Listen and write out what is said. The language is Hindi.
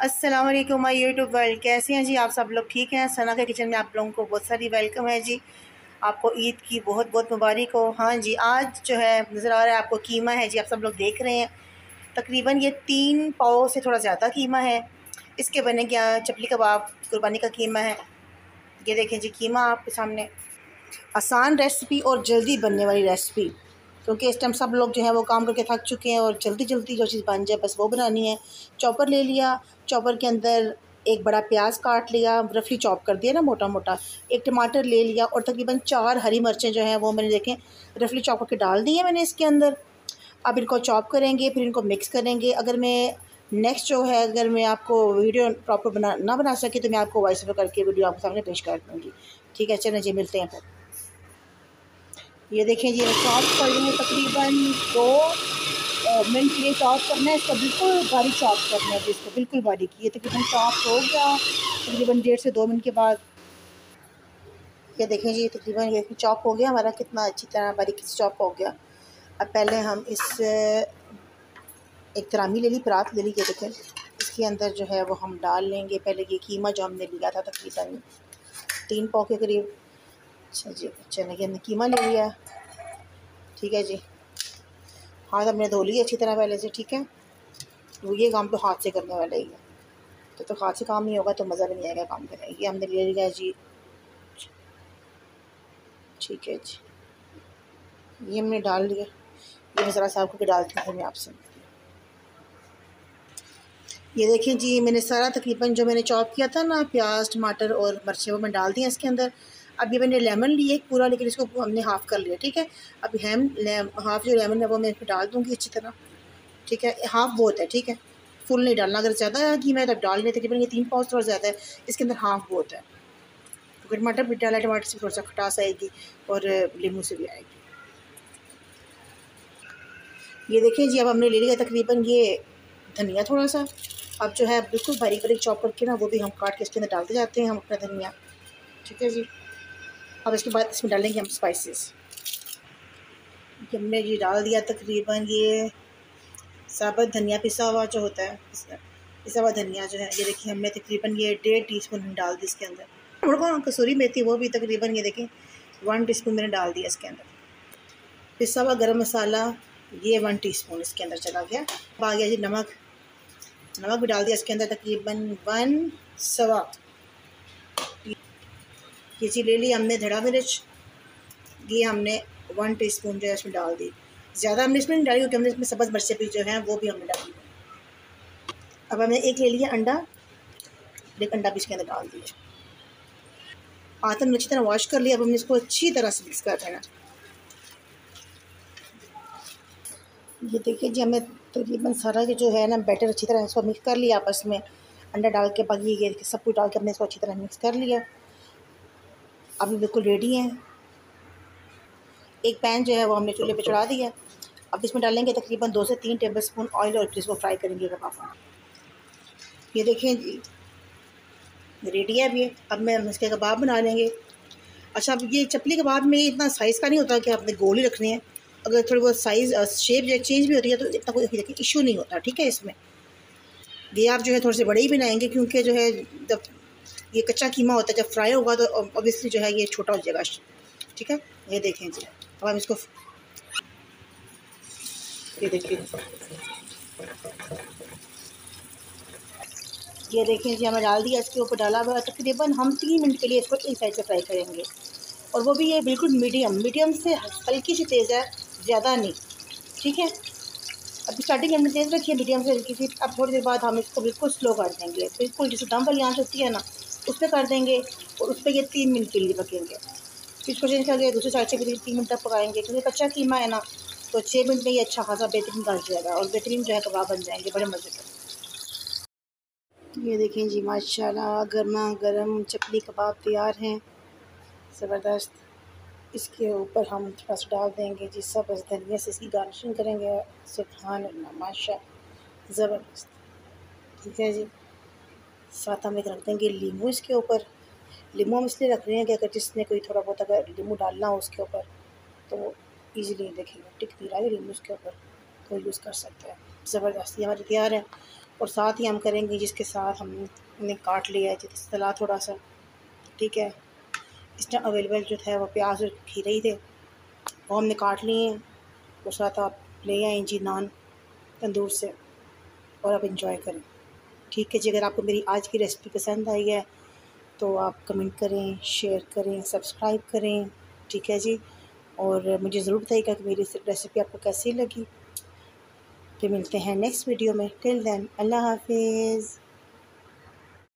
अस्सलाम वालेकुम माय यूट्यूब वर्ल्ड। कैसे हैं जी आप सब लोग? ठीक हैं? सना के किचन में आप लोगों को बहुत सारी वेलकम है जी। आपको ईद की बहुत बहुत मुबारक हो। हाँ जी, आज जो है नज़र आ रहा है आपको कीमा है जी, आप सब लोग देख रहे हैं। तकरीबन ये 3 पाव से थोड़ा ज़्यादा कीमा है। इसके बने क्या चपली कबाब, कुर्बानी का कीमा है। ये देखें जी कीमा आपके सामने। आसान रेसिपी और जल्दी बनने वाली रेसिपी, क्योंकि इस टाइम सब लोग जो है वो काम करके थक चुके हैं और जल्दी जल्दी जो चीज़ बन जाए बस वो बनानी है। चॉपर ले लिया, चॉपर के अंदर एक बड़ा प्याज काट लिया, रफली चॉप कर दिया ना मोटा मोटा। एक टमाटर ले लिया और तकरीबन 4 हरी मिर्चें जो हैं वो मैंने देखें रफली चॉप करके डाल दी है मैंने इसके अंदर। अब इनको चॉप करेंगे, फिर इनको मिक्स करेंगे। अगर मैं नेक्स्ट जो है अगर मैं आपको वीडियो प्रॉपर ना बना सकी तो मैं आपको वॉइस ओवर करके वीडियो आपके सामने पेश कर दूँगी। ठीक है, चलें जी, मिलते हैं फिर। ये देखें जी, चॉप कर रही हूँ तकरीबन 2 मिनट के लिए चॉप करना है इसको, बिल्कुल बारीक चॉप करना है जिसको बिल्कुल बारीक। ये तकरीबन चॉप हो गया तकरीबन 1.5 से 2 मिनट के बाद। ये देखें जी तकरीबन ये चॉप हो गया हमारा, कितना अच्छी तरह बारीकी से चॉप हो गया। अब पहले हम इस एक तरामी ले ली, परात ले ली। ये देखें इसके अंदर जो है वो हम डाल लेंगे पहले ये कीमा जो हमने लिया था तकरीबन 3 पाव के करीब। अच्छा जी, चलिए हमने कीमा ले लिया। ठीक है जी, हाथ हमने धो लिए अच्छी तरह पहले से। ठीक है, तो ये काम तो हाथ से करने वाला ही है, तो हाथ से काम नहीं होगा तो मज़ा भी नहीं आएगा काम करने। ये हमने ले लिया जी। ठीक है जी, ये हमने डाल लिया। ये मैं ज़रा साफ करके डालती हूँ मैं आपसे। ये देखें जी, मैंने सारा तकरीबन जो मैंने चॉप किया था ना प्याज टमाटर और मिर्चें वो मैं डाल दिया इसके अंदर। अब ये मैंने लेमन लिए एक पूरा, लेकिन इसको हमने हाफ़ कर लिया। ठीक है, अब हाफ़ जो लेमन है वो मैं इसमें डाल दूँगी अच्छी तरह। ठीक है, हाफ़ बहुत है। ठीक है, फुल नहीं डालना, अगर ज़्यादा कीमा है तब डाल लें। तकरीबन ये 3 पाव थोड़ा ज़्यादा है, इसके अंदर हाफ़ बहुत है। क्योंकि टमाटर भी डाला, टमाटर से थोड़ा सा खटास आएगी और नींबू से भी आएगी। ये देखें जी, अब हमने ले लिया तकरीबन ये धनिया थोड़ा सा। अब जो है बिल्कुल बारीक बारीक चॉप करके ना वो भी हम काट के इसके अंदर डालते जाते हैं हम अपना धनिया। ठीक है जी, अब इसके बाद इसमें डालेंगे हम स्पाइसेस। हमने ये डाल दिया तकरीबन ये साबुत धनिया पिसा हुआ जो होता है, पिसा हुआ धनिया जो है ये देखिए हमने तकरीबन ये 1.5 टीस्पून डाल दी इसके अंदर। थोड़ा कसूरी मेथी वो भी तकरीबन ये देखें 1 टीस्पून मैंने डाल दिया इसके अंदर। पिसा हुआ गरम मसाला ये 1 टीस्पून इसके अंदर चला गया। अब आ गया जी नमक, नमक भी डाल दिया इसके अंदर तकरीबन 1 सवा। ये चीज़ ले ली हमने धड़ा मिर्च, ये हमने 1 टीस्पून जो है इसमें डाल दी। ज़्यादा हमने इसमें नहीं डाली क्योंकि हमने इसमें सब्ज़ मिर्चें भी जो हैं वो भी हमने डाली। अब हमने एक ले लिया अंडा, एक अंडा भी इसके अंदर डाल दिया। हाथ हमने अच्छी तरह वॉश कर लिया। अब हमने इसको अच्छी तरह से मिक्स कर देना। ये देखिए जी, हमें तकरीबन सारा ये जो है ना बैटर अच्छी तरह इसको मिक्स कर लिया आपस में, अंडा डाल के बाकी ये सब कुछ डाल के हमने इसको अच्छी तरह मिक्स कर लिया। अब ये बिल्कुल रेडी है। एक पैन जो है वो हमने चूल्हे पे चढ़ा दिया। अब इसमें डालेंगे तकरीबन 2 से 3 टेबलस्पून ऑयल और फिर इसको फ्राई करेंगे कबाब में। ये देखें जी रेडी है अब ये। अब मैं हम इसके कबाब बना लेंगे। अच्छा, अब ये चपली कबाब में इतना साइज़ का नहीं होता कि आपने गोल ही रखने हैं। अगर थोड़ी बहुत साइज़ शेप जो चेंज भी होती है तो इतना कोई देखिए इशू नहीं होता। ठीक है, इसमें ये आप जो है थोड़े से बड़े ही बनाएंगे क्योंकि जो है जब ये कच्चा कीमा होता है जब फ्राई होगा तो ऑब्वियसली जो है ये छोटा हो जाएगा। ठीक है, ये देखें जी। अब हम इसको ये देखिए, ये देखें जी हमें डाल दिया, इसके ऊपर डाला हुआ। तकरीबन हम 3 मिनट के लिए इसको एक साइड से फ्राई करेंगे और वो भी ये बिल्कुल मीडियम से हल्की सी तेज़ है, ज़्यादा नहीं। ठीक है, अभी स्टार्टिंग हमने तेज़ रखी है मीडियम से हल्की सी। अब थोड़ी देर बाद हम इसको बिल्कुल स्लो कर देंगे, बिल्कुल जैसे दम वाली आँच होती है ना उस पर कर देंगे और उस पर ये 3 मिनट के लिए पकेंगे। फिर इसको चेंज करके दूसरे साइड से भी 3 मिनट तक पकाएंगे क्योंकि कच्चा कीमा है ना, तो 6 मिनट में ये अच्छा खासा बेहतरीन गल जाएगा और बेहतरीन जो है कबाब बन जाएंगे बड़े मज़े के। ये देखें जी माशाल्लाह गर्मा गर्म चपली कबाब तैयार हैं, ज़बरदस्त। इसके ऊपर हम थोड़ा सा डाल देंगे जी सब्ज़ धनिया से, इसकी गार्निशिंग करेंगे। सुभान अल्लाह, माशा ज़बरदस्त। ठीक है जी, साथ हम एक रख देंगे लीमू इसके ऊपर। लीमू हम इसलिए रख रहे हैं कि अगर जिसने कोई थोड़ा बहुत अगर लीमू डालना हो उसके ऊपर तो ईज़िली देखेंगे टिक नहीं रहा है लीमू उसके ऊपर, तो यूज़ कर सकते हैं। ज़बरदस्त, ये हमारी तैयार है। और साथ ही हम करेंगे जिसके साथ हमने काट लिया है जिस सलाद थोड़ा सा, ठीक है। इस टाइम अवेलेबल जो था वो प्याज और खीरे ही थे, वो हमने काट लिए हैं। और साथ आप ले आए जी नान तंदूर से, और आप इंजॉय करें, ठीक है जी। अगर आपको मेरी आज की रेसिपी पसंद आई है तो आप कमेंट करें, शेयर करें, सब्सक्राइब करें, ठीक है जी। और मुझे ज़रूर बताइएगा कि मेरी रेसिपी आपको कैसी लगी। फिर मिलते हैं नेक्स्ट वीडियो में। टिल देन अल्लाह हाफिज़।